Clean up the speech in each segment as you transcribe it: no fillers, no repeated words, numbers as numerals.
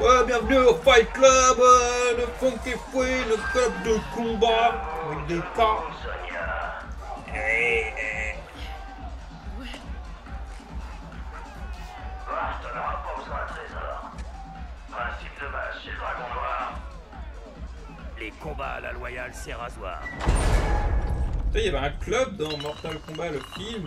Ouais, bienvenue au Fight Club, le Funky Free, le club de combat avec des tas. T'en auras pas besoin de trésor. Principe de base chez le Dragon Noir. Les combats à la loyale, c'est rasoir. Tu sais, il y avait un club dans Mortal Kombat, le film,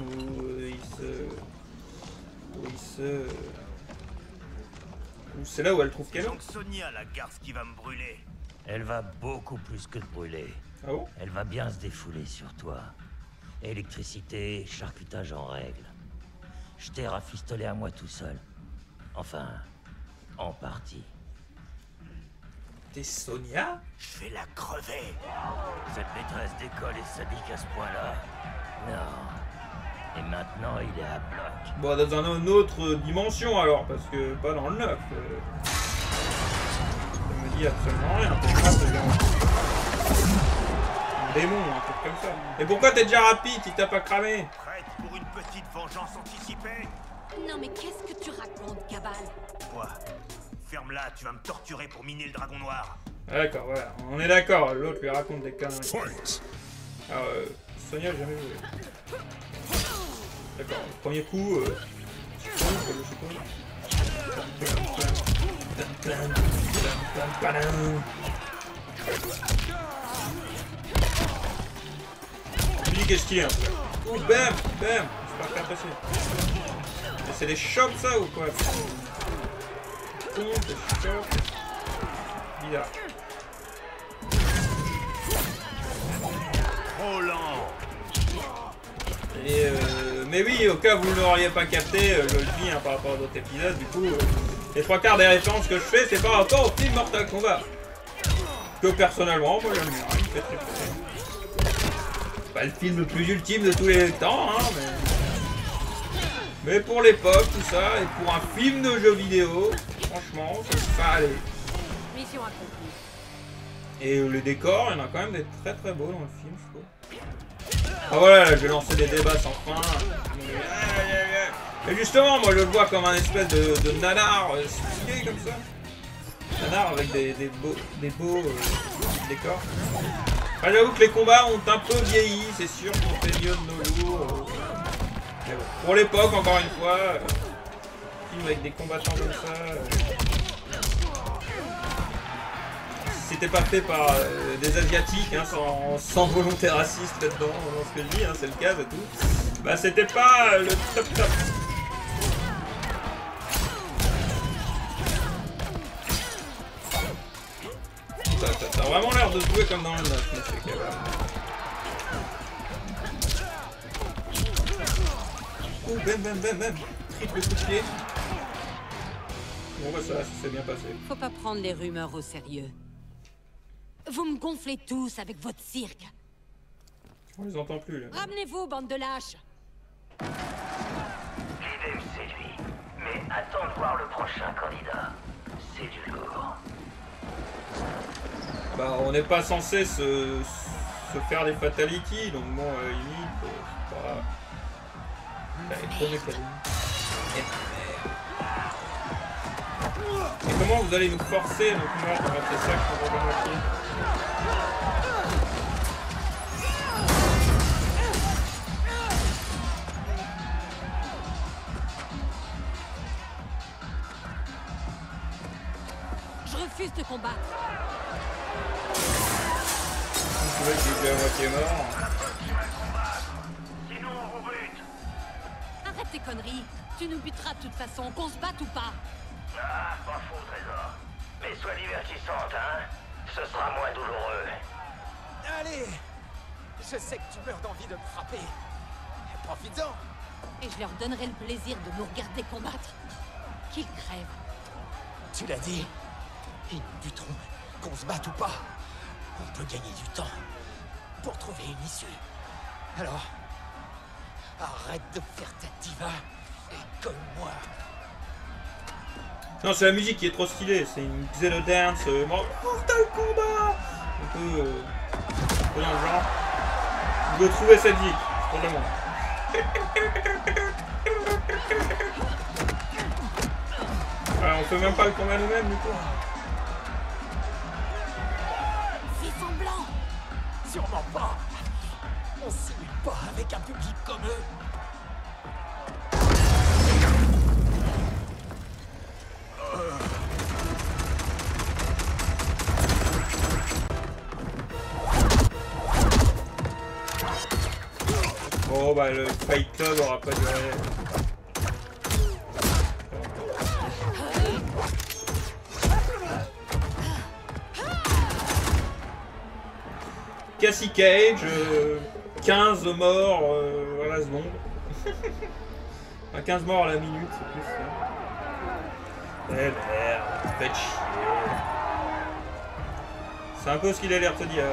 où c'est là où elle trouve Kano. Donc Sonia, la garce qui va me brûler. Elle va beaucoup plus que te brûler. Ah bon? Elle va bien se défouler sur toi. Électricité, charcutage en règle. Je t'ai rafistolé à moi tout seul. Enfin, en partie. T'es Sonia? Je vais la crever. Cette maîtresse d'école est sadique à ce point-là. Non. Et maintenant, il est à bloc. Bon, dans une autre dimension alors, parce que pas dans le 9. Ça me dit absolument rien. T'es pas un démon, un truc comme ça. Et pourquoi t'es déjà rapide si t'as pas cramé? Prête pour une petite vengeance anticipée? Non mais qu'est-ce que tu racontes, Cabal? Quoi? Ferme-la, tu vas me torturer pour miner le Dragon Noir. D'accord, voilà, on est d'accord, l'autre lui raconte des conneries. Alors, Sonia, j'ai jamais joué. D'accord, le premier coup, lui, qu'est-ce qu'il est, ouh, bam, bam, c'est pas faire passer. Mais c'est des chocs, ça, ou quoi? Des chocs. Bizarre. Trop lent. Et mais oui, au cas où vous ne l'auriez pas capté, je le dis hein, par rapport à d'autres épisodes, du coup, les trois quarts des références que je fais, c'est par rapport au film Mortal Kombat. Que personnellement, moi j'aime bien, il me fait très plaisir. C'est pas le film le plus ultime de tous les temps, hein, mais pour l'époque, tout ça, et pour un film de jeu vidéo, franchement, ça va aller. Mission accomplie. Et les décors, il y en a quand même des très très beaux dans le film, je trouve. Ah voilà, là, je vais lancer des débats sans fin. Et justement, moi je le vois comme un espèce de nanar stylé comme ça. Nanar avec des beaux décors. Ah, j'avoue que les combats ont un peu vieilli, c'est sûr qu'on fait mieux de nos jours. Mais bon, pour l'époque, encore une fois, film avec des combattants comme ça. C'était pas fait par des asiatiques, hein, sans volonté raciste là-dedans, dans ce que je dis, hein, c'est le cas et tout. Bah c'était pas le top top. T'as vraiment l'air de jouer comme dans le 9, monsieur Cabal. Oh, bam. Triple coup de pied. Bon bah ça s'est bien passé. Faut pas prendre les rumeurs au sérieux. Vous me gonflez tous avec votre cirque. On les entend plus là. Ramenez-vous, bande de lâches. L'idée me séduit, mais attends de voir le prochain candidat. C'est du lourd. Bah on n'est pas censé se faire des fatalities, donc bon limite, c'est pas... Elle est trop mécanique. Et comment vous allez nous forcer, donc moi je vais faire ça pour remonter. Je refuse de combattre. Vous trouvez qu'il est déjà à moitié mort? Sinon on vous bute. Arrête tes conneries. Tu nous buteras de toute façon, qu'on se batte ou pas. Ah, pas faux, trésor. Mais sois divertissante, hein. Ce sera moins douloureux. Allez! Je sais que tu meurs d'envie de me frapper. Profites-en! Et je leur donnerai le plaisir de nous regarder combattre. Qu'ils crèvent. Tu l'as dit. Ils nous buteront, qu'on se batte ou pas. On peut gagner du temps pour trouver une issue. Alors, arrête de faire ta diva et colle-moi. Non, c'est la musique qui est trop stylée, c'est une Xenodance, Mortal Kombat. Un peu dans le genre. Vous pouvez trouver cette vie, c'est pour le monde. Voilà, on fait même pas le combat nous-mêmes du coup. Fais semblant. Sûrement pas. On simule pas avec un public comme eux. Bon bah le Fight Club aura pas duré. Cassie Cage, 15 morts à la seconde. Enfin, 15 morts à la minute, c'est plus ça. Eh merde, faites chier. C'est un peu ce qu'il a l'air de te dire.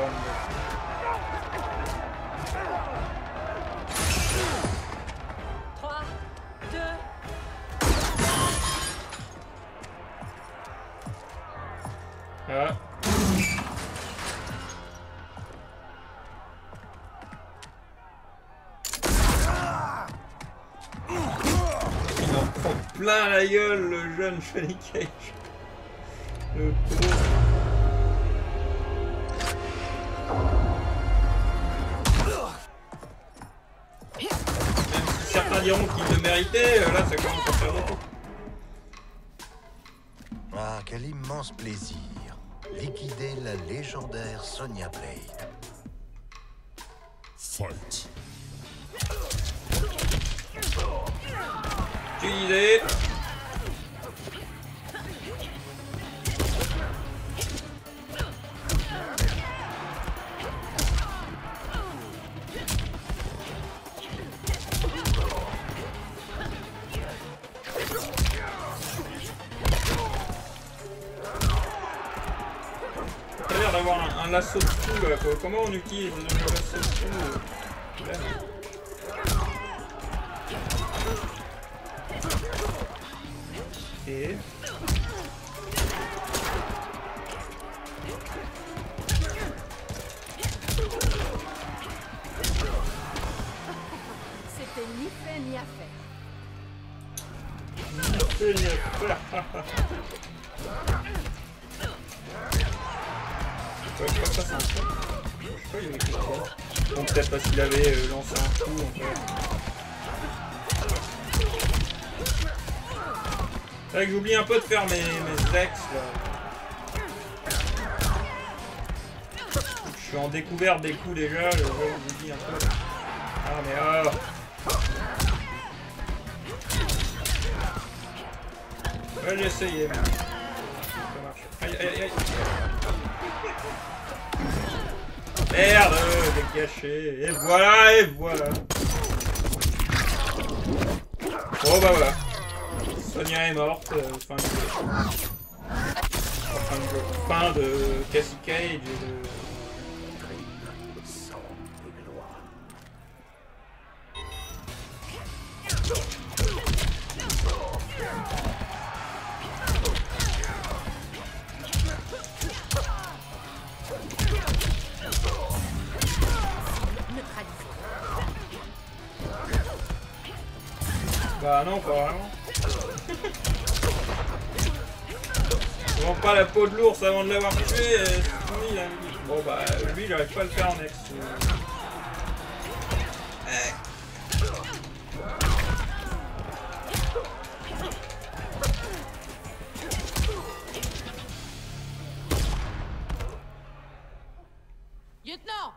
Ah. Il en prend plein la gueule, le jeune Johnny Cage. Le pauvre. Même si certains diront qu'il le méritait, là ça commence à faire beaucoup. Ah, quel immense plaisir. Liquider la légendaire Sonya Blade. Fight. Tu disais. Ça a l'air d'avoir un lasso de fou là. Comment on utilise le lasso de fou là. Et... C'était ni fait ni à faire. Ouais, je crois que ça c'est un truc. Je sais pas, il y avait quelque chose. Bon, peut-être parce qu'il avait lancé un coup en fait. C'est vrai que j'oublie un peu de faire mes ex là. Je suis en découverte des coups déjà, j'oublie un peu. Ah mais ah. Ouais, j'ai essayé mais... ça marche. Aïe aïe aïe. Merde, dégagé. Et voilà, et voilà. Bon bah voilà. Sonya est morte, fin de jeu. Fin de Cassie Cage et de... Bah non, pas vraiment. Je vends pas la peau de l'ours avant de l'avoir tué. Bon bah lui j'arrive pas à le faire en ex. Lieutenant!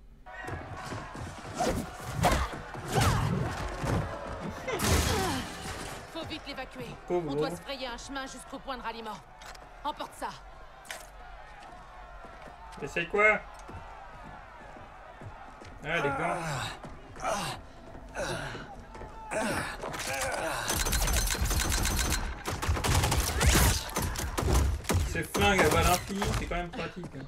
Faut vite l'évacuer. Pauvre. On doit se frayer un chemin jusqu'au point de ralliement. Emporte ça. Essaye quoi? Ah, des gants. Ces flingues à balles infinies, c'est quand même pratique. Hein.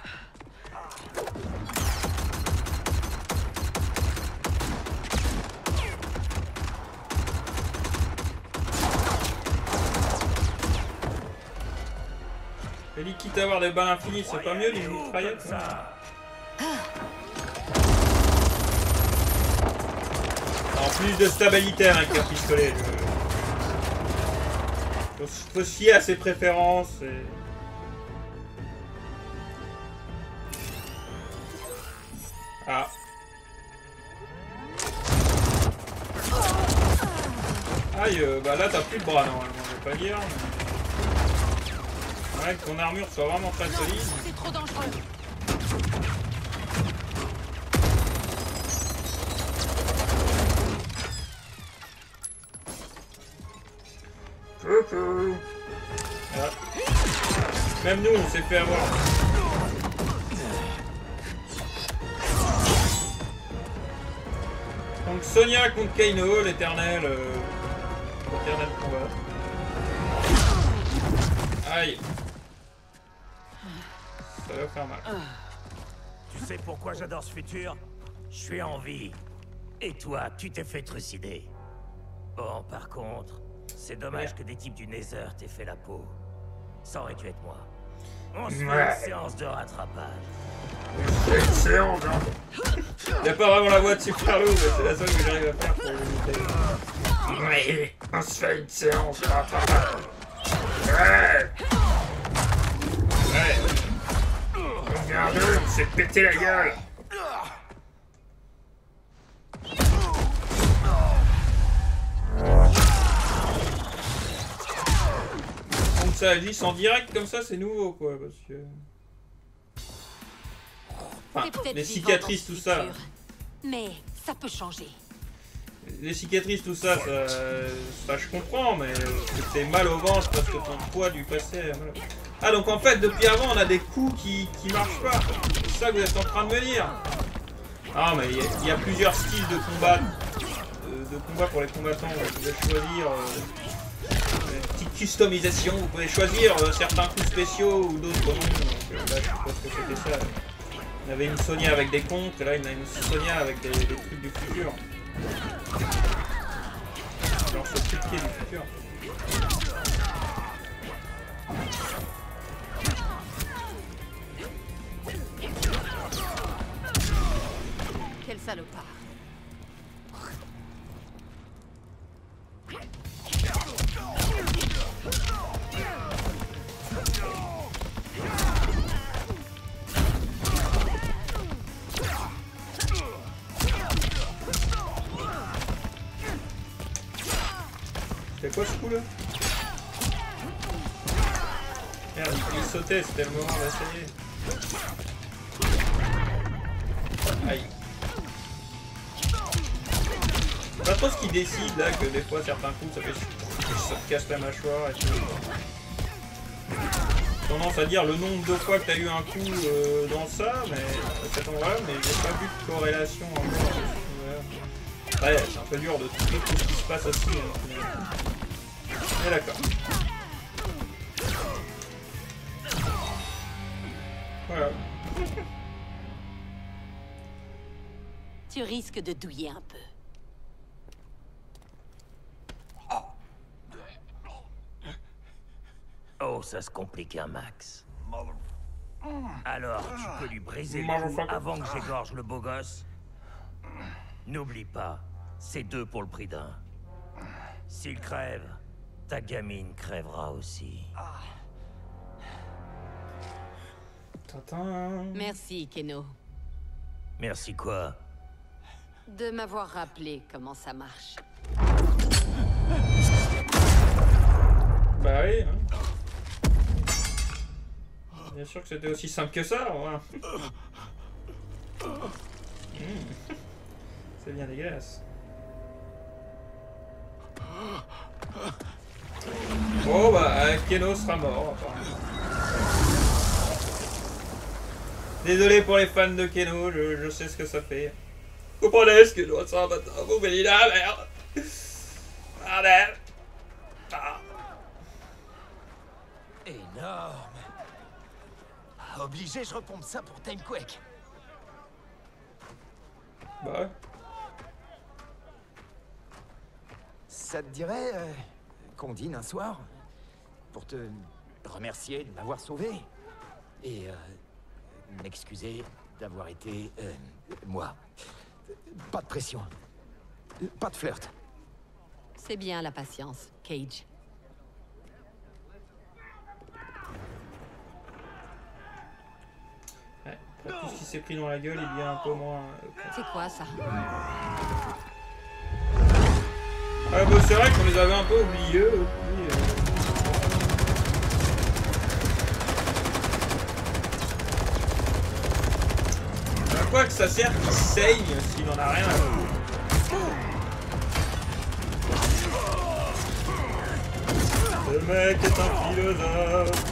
Et dit quitte à avoir des balles infinies, c'est pas mieux les mitraillettes ça. En plus de stabilité avec un pistolet, je Faut se fier à ses préférences. Et... Ah. Aïe, bah là t'as plus de bras normalement, je vais pas dire. Mais... Ouais, que ton armure soit vraiment très solide. C'est trop dangereux. Coucou. Voilà. Même nous on s'est fait avoir. Donc Sonia contre Kano, l'éternel combat. Aïe. Ça va faire mal. Tu sais pourquoi j'adore ce futur? Je suis en vie. Et toi, tu t'es fait trucider. Bon, par contre, c'est dommage que des types du Nether t'aient fait la peau. Ça aurait dû être moi. On se fait une séance de rattrapage. Une séance, hein. Y'a pas vraiment la voix de Super Loup, mais c'est la seule que j'arrive à faire pour l'éviter. Oui, on se fait une séance de rattrapage. Ouais. Ouais. Regarde-le, on s'est pété la gueule. Donc ça glisse en direct comme ça, c'est nouveau quoi, parce que... Enfin, les cicatrices, tout ça. Mais ça peut changer. Les cicatrices, tout ça, ça je comprends, mais c'est mal au ventre parce que ton poids du passé... Voilà. Ah, donc en fait, depuis avant, on a des coups qui marchent pas. C'est ça que vous êtes en train de me dire. Ah, mais il y a plusieurs styles de combat. De combat pour les combattants. Vous pouvez choisir... une petite customisation. Vous pouvez choisir certains coups spéciaux ou d'autres non. Donc là, je suppose que c'était ça. On avait une Sonia avec des contres, et là, il y a une Sonia avec des trucs du futur. Genre ce truc qui est du futur. Quel salopard. C'est quoi ce coup là? Merde, il sautait, c'était le moment d'essayer. Aïe. C'est pas trop ce qui décide là, que des fois certains coups ça fait ça te casse la mâchoire et tout. Tendance à dire le nombre de fois que t'as eu un coup dans ça, mais à cet endroit-là, mais j'ai pas vu de corrélation encore. Ouais, c'est un peu dur de trouver tout ce qui se passe aussi. Mais d'accord. Voilà. Tu risques de douiller un peu. Oh, ça se complique un max. Alors, tu peux lui briser le cou avant que j'égorge le beau gosse? N'oublie pas, c'est 2 pour le prix d'un. S'il crève, ta gamine crèvera aussi. Merci, Keno. Merci quoi? De m'avoir rappelé comment ça marche. Bah oui, hein. Bien sûr que c'était aussi simple que ça, voilà. C'est bien dégueulasse. Bon bah, Keno sera mort apparemment. Désolé pour les fans de Keno, je sais ce que ça fait. Vous comprenez ce que je ressens maintenant, vous venez là, merde. Bordel. Ah. Énorme. Obligé, je repompe ça pour Timequake. Bah ouais. Ça te dirait qu'on dîne un soir? Pour te remercier de m'avoir sauvé. Et m'excuser d'avoir été... moi. Pas de pression. Pas de flirt. C'est bien la patience, Cage. Tout ce qui s'est pris dans la gueule, il y a un peu moins... C'est quoi ça? Ah bah c'est vrai qu'on les avait un peu oubliés. À quoi que ça sert qu'il saigne s'il en a rien à foutre? Le mec est un philosophe.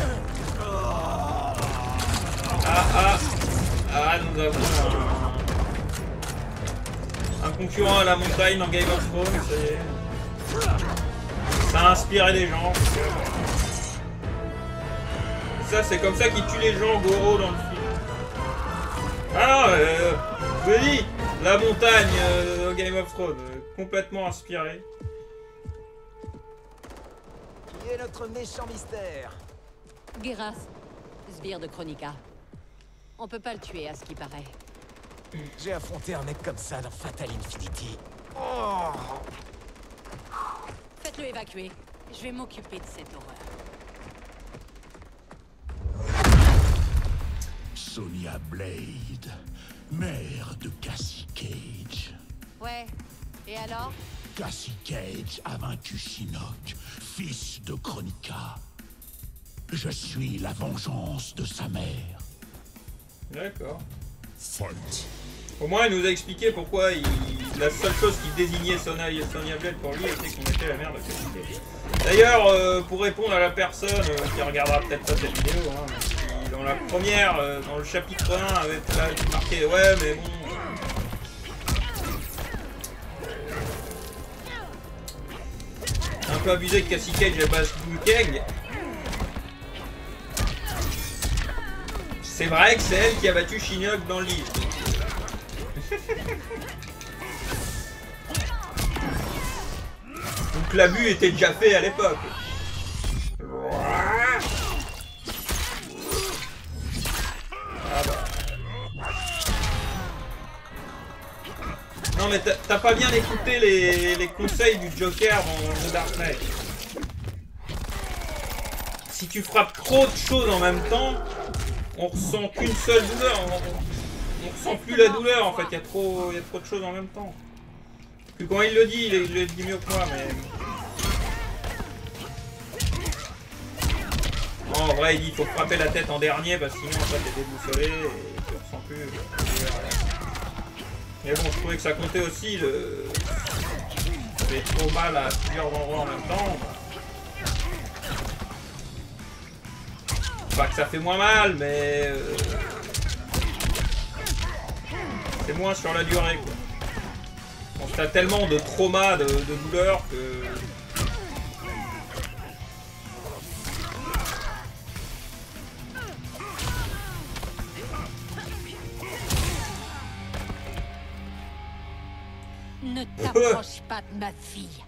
Ah, nous avons un concurrent à la montagne dans Game of Thrones, ça y est. Ça a inspiré les gens. Ça, c'est comme ça qu'il tue les gens, Goro, dans le film. Ah non, je vous dis, la montagne dans Game of Thrones, complètement inspiré. Qui est notre méchant mystère? Geras, sbire de Kronika. On peut pas le tuer à ce qui paraît. J'ai affronté un mec comme ça dans Fatal Infinity. Oh. Faites-le évacuer. Je vais m'occuper de cette horreur. Sonya Blade, mère de Cassie Cage. Ouais, et alors? Cassie Cage a vaincu Shinnok, fils de Kronika. Je suis la vengeance de sa mère. D'accord. Fight. Au moins, il nous a expliqué pourquoi la seule chose qui désignait Sonya Blade pour lui était qu'on était la mère de Cassie Cage. D'ailleurs, pour répondre à la personne qui regardera peut-être pas cette vidéo, hein, qui, dans la première, dans le chapitre 1, avait marqué ouais, mais bon. Un peu abusé que Cassie Cage est base Kang. C'est vrai que c'est elle qui a battu Shinnok dans le livre. Donc l'abus était déjà fait à l'époque. Ah bah. Non mais t'as pas bien écouté les conseils du Joker dans The Dark Knight. Si tu frappes trop de choses en même temps, on ressent qu'une seule douleur, on ressent plus la douleur en fait, il y a trop de choses en même temps. Puis quand il le dit, il le dit mieux que moi, mais... Non, en vrai il dit qu'il faut frapper la tête en dernier parce que sinon en fait t'es déboussolé et tu ressens plus la douleur. Mais bon, je trouvais que ça comptait aussi, ça fait trop mal à plusieurs endroits en même temps. Pas que ça fait moins mal, mais c'est moins sur la durée quoi. On a tellement de trauma, de douleur que... Ne t'approche pas de ma fille.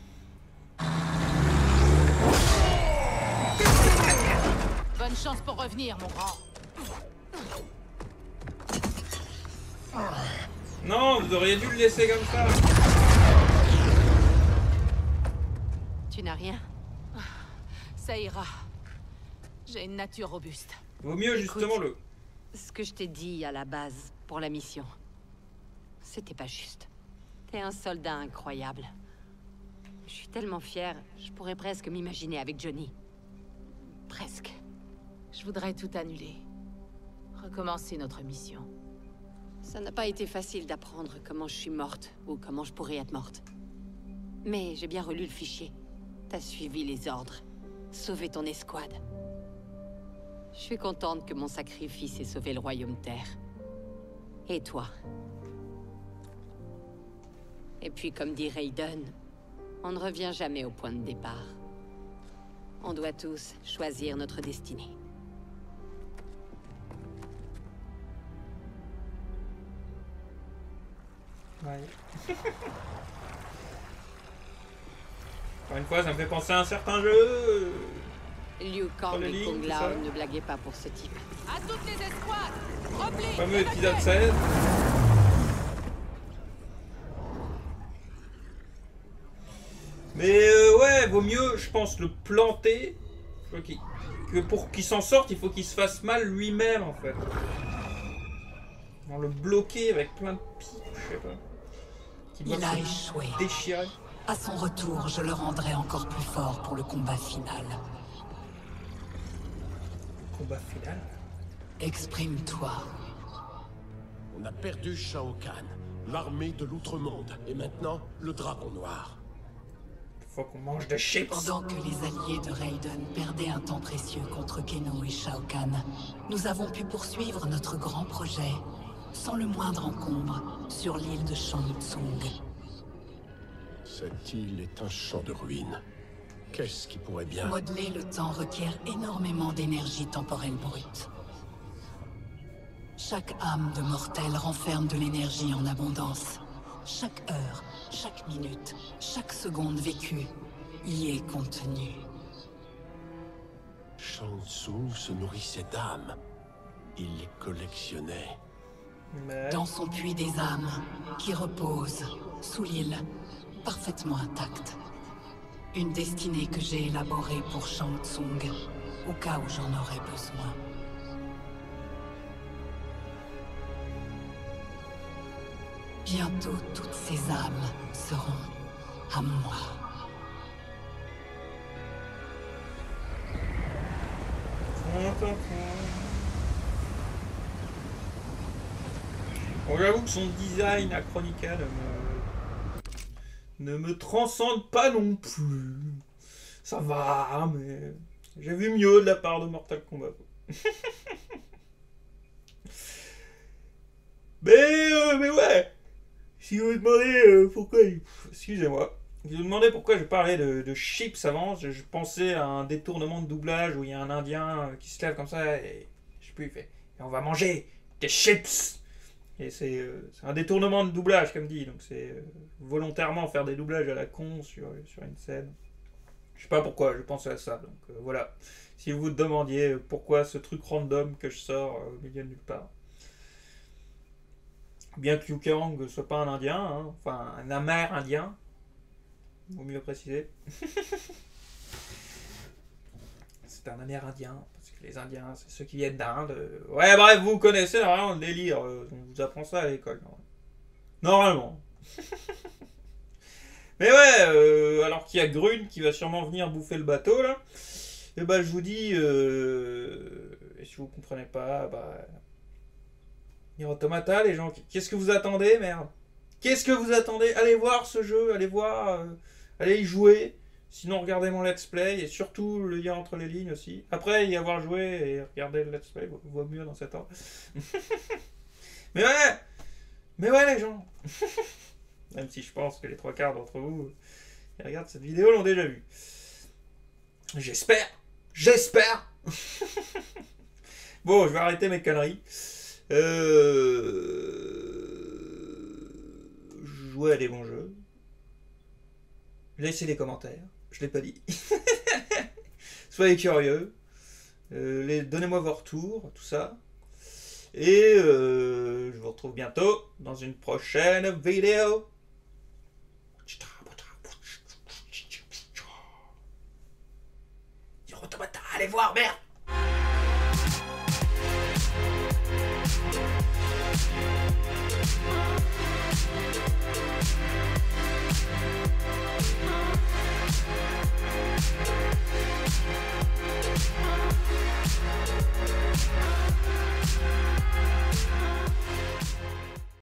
Bonne chance pour revenir, mon grand. Non, vous auriez dû le laisser comme ça. Tu n'as rien? Ça ira. J'ai une nature robuste. Vaut mieux justement Écoute, le... Ce que je t'ai dit à la base pour la mission, c'était pas juste. T'es un soldat incroyable. Je suis tellement fière, je pourrais presque m'imaginer avec Johnny. Presque. Je voudrais tout annuler. Recommencer notre mission. Ça n'a pas été facile d'apprendre comment je suis morte, ou comment je pourrais être morte. Mais j'ai bien relu le fichier. T'as suivi les ordres. Sauvé ton escouade. Je suis contente que mon sacrifice ait sauvé le royaume Terre. Et toi? Et puis, comme dit Raiden, on ne revient jamais au point de départ. On doit tous choisir notre destinée. Ouais. Encore une fois, ça me fait penser à un certain jeu. Liu Kang et Kung Lao ne blaguaient pas pour ce type. À toutes les escouades! Repli! Le fameux épisode 16. Mais ouais, vaut mieux, je pense, le planter que pour qu'il s'en sorte, il faut qu'il se fasse mal lui-même en fait. On le bloquer avec plein de pics, je sais pas. Qui Il a échoué. Déchirer. À son retour, je le rendrai encore plus fort pour le combat final. Combat final. Exprime-toi. On a perdu Shao Kahn, l'armée de l'Outre-Monde, et maintenant, le Dragon Noir. Faut qu'on mange de chips. Pendant que les alliés de Raiden perdaient un temps précieux contre Keno et Shao Kahn, nous avons pu poursuivre notre grand projet, sans le moindre encombre, sur l'île de Shang Tsung. Cette île est un champ de ruines. Qu'est-ce qui pourrait bien... Modeler le temps requiert énormément d'énergie temporelle brute. Chaque âme de mortel renferme de l'énergie en abondance. Chaque heure, chaque minute, chaque seconde vécue y est contenue. Shang Tsung se nourrissait d'âmes. Il les collectionnait. Mais... Dans son puits des âmes, qui repose sous l'île, parfaitement intacte. Une destinée que j'ai élaborée pour Shang Tsung, au cas où j'en aurais besoin. Bientôt, toutes ces âmes seront à moi. Bon, j'avoue que son design à Chronica ne me transcende pas non plus. Ça va, mais j'ai vu mieux de la part de Mortal Kombat. mais ouais. Si vous me demandez pourquoi... Excusez-moi. Si vous me demandez pourquoi je parlais de chips avant, je pensais à un détournement de doublage où il y a un Indien qui se lève comme ça et... Je sais plus, il fait... Et on va manger des chips. Et c'est un détournement de doublage, comme dit. Donc c'est volontairement faire des doublages à la con sur une scène. Je sais pas pourquoi, je pensais à ça. Donc voilà. Si vous vous demandiez pourquoi ce truc random que je sors au milieu de nulle part. Bien que Liu Kang ne soit pas un Indien, hein, enfin un Amérindien, vaut mieux préciser. C'est un Amérindien, parce que les Indiens, c'est ceux qui viennent d'Inde. Ouais, bref, vous connaissez vraiment le délire, on vous apprend ça à l'école. Normalement. Mais ouais, alors qu'il y a Grune qui va sûrement venir bouffer le bateau, là, et bah je vous dis, et si vous comprenez pas, bah... Nier Automata, les gens, qu'est-ce que vous attendez, merde? Qu'est-ce que vous attendez? Allez voir ce jeu, allez voir, allez y jouer. Sinon, regardez mon let's play, et surtout le lien entre les lignes aussi. Après y avoir joué et regarder le let's play, vaut mieux dans cet ordre. mais ouais, les gens. Même si je pense que les 3/4 d'entre vous qui regardent cette vidéo l'ont déjà vu. J'espère. Bon, je vais arrêter mes conneries. Jouez à des bons jeux. Laissez des commentaires. Je l'ai pas dit. Soyez curieux. Donnez-moi vos retours, tout ça. Et je vous retrouve bientôt dans une prochaine vidéo. Nier Automata, allez voir, merde!